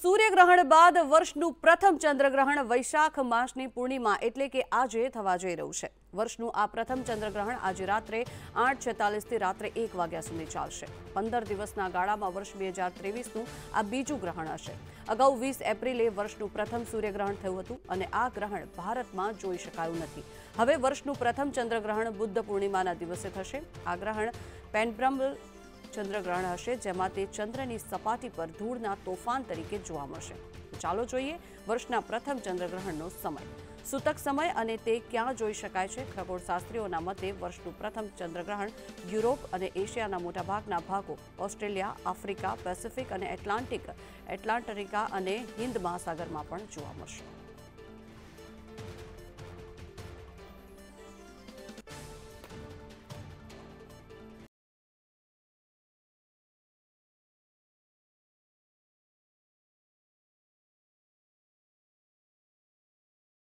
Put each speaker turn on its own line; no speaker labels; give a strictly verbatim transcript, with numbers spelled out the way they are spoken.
સૂર્યગ્રહણ બાદ વર્ષનું પ્રથમ ચંદ્રગ્રહણ વૈશાખ માસની પૂર્ણિમા એટલે કે આજે થવા જઈ રહ્યું છે। વર્ષનું આ પ્રથમ ચંદ્રગ્રહણ આજે રાત્રે આઠ છેતાલીસ થી રાત્રે એક વાગ્યા સુધી ચાલશે। પંદર દિવસના ગાળામાં વર્ષ બે હજાર ત્રેવીસનું આ બીજું ગ્રહણ હશે। અગાઉ વીસ એપ્રિલે વર્ષનું પ્રથમ સૂર્યગ્રહણ થયું હતું અને આ ગ્રહણ ભારતમાં જોઈ શકાયું નથી। હવે વર્ષનું પ્રથમ ચંદ્રગ્રહણ બુદ્ધ પૂર્ણિમાના દિવસે થશે। આ ગ્રહણ પેનબ્રમ્બલ ચંદ્રગ્રહણ હશે, જેમાં તે ચંદ્રની સપાટી પર ધૂળના તોફાન તરીકે જોવા મળશે। ચાલો જોઈએ વર્ષના પ્રથમ ચંદ્રગ્રહણનો સમય, સૂતક સમય અને તે ક્યાં જોઈ શકાય છે। ખગોળશાસ્ત્રીઓના મતે વર્ષનું પ્રથમ ચંદ્રગ્રહણ યુરોપ અને એશિયાના મોટાભાગના ભાગો, ઓસ્ટ્રેલિયા, આફ્રિકા, પેસિફિક અને એટલાન્ટિક એટલાન્ટિકા અને હિન્દ મહાસાગરમાં પણ જોવા મળશે।